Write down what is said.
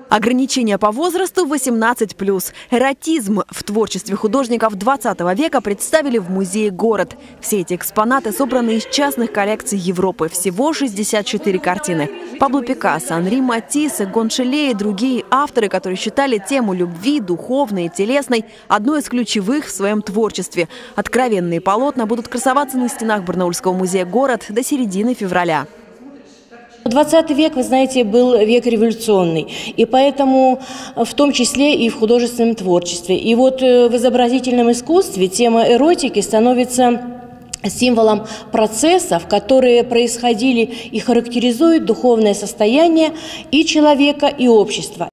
Ограничения по возрасту 18+. Эротизм в творчестве художников 20 века представили в музее «Город». Все эти экспонаты собраны из частных коллекций Европы. Всего 64 картины. Пабло Пикассо, Анри Матиссе, Гоншеле и другие авторы, которые считали тему любви, духовной и телесной, одной из ключевых в своем творчестве. Откровенные полотна будут красоваться на стенах Барнаульского музея «Город» до середины февраля. 20 век, вы знаете, был век революционный, и поэтому в том числе и в художественном творчестве. И вот в изобразительном искусстве тема эротики становится символом процессов, которые происходили и характеризуют духовное состояние и человека, и общества.